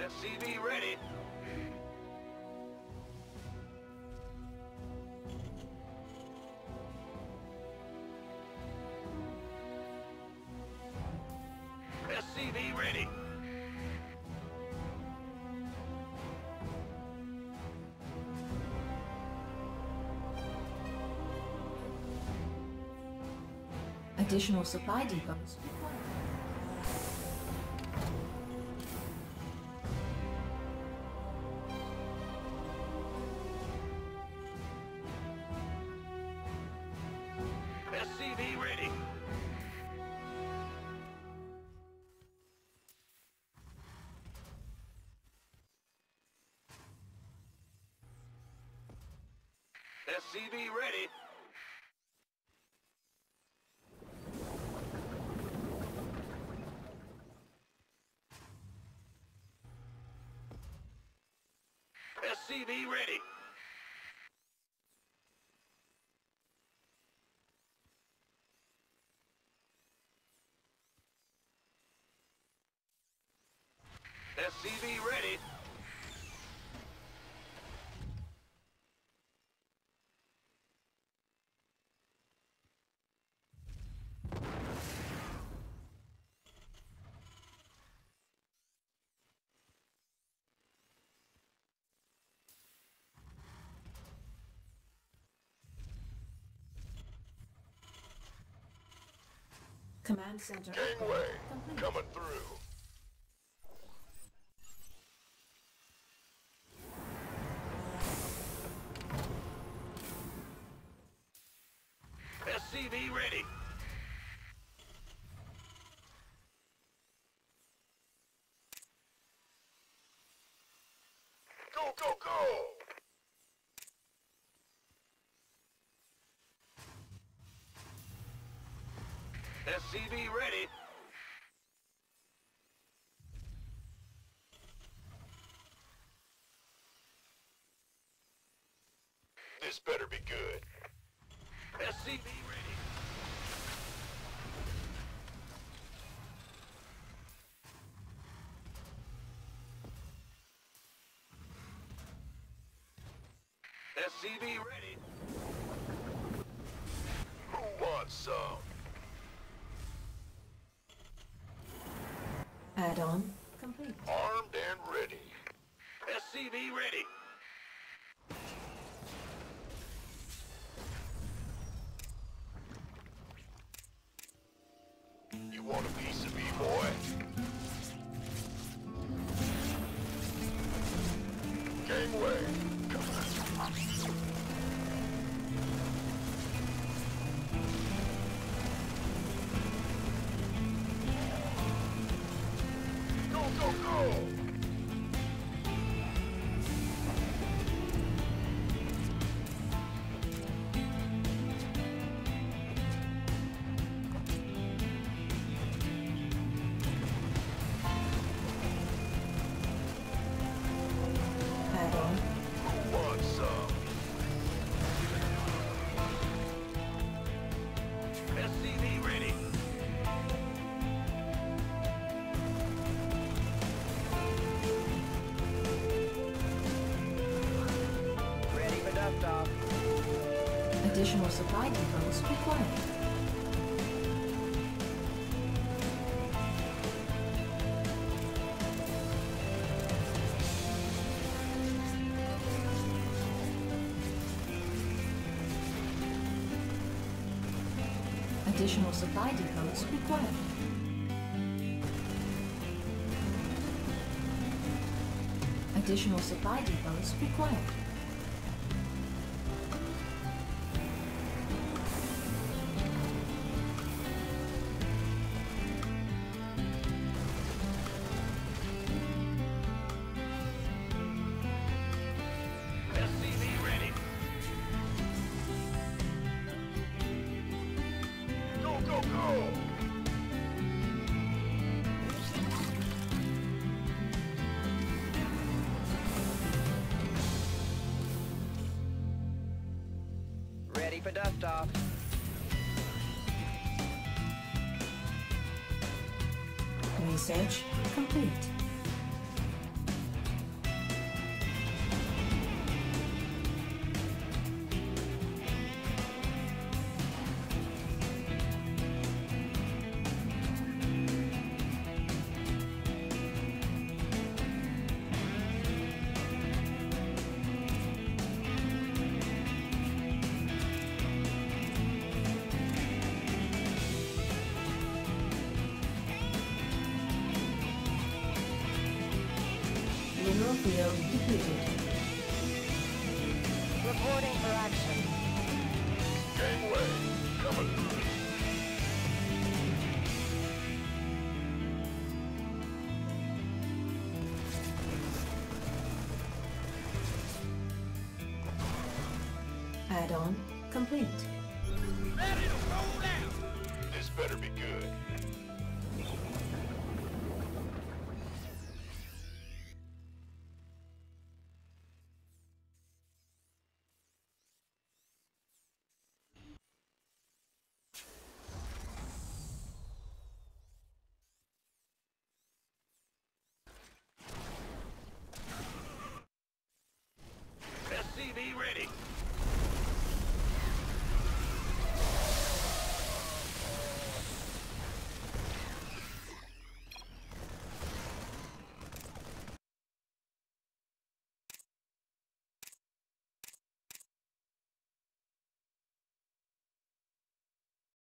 SCV ready. SCV ready. Additional supply depots required. SCV ready. SCV ready. SCV ready. SCV ready. Command center Gangway, complete. coming through. SCV ready. Go, go, go! SCV ready. This better be good. SCV ready. SCV ready. Who wants some? Add-on complete. Armed and ready. SCV ready. You want a piece of me, boy? Gangway, go, go, go! Add-on. Who wants some? SCV ready. Ready for dust-off. Additional supply depots required. Additional supply depots required. Additional supply depots required. SCV ready. Go, go, go! Ready for dust-off. Research complete. field depleted. Reporting for action. Gangway, coming through. Add-on complete. Ready to roll out. This better be good.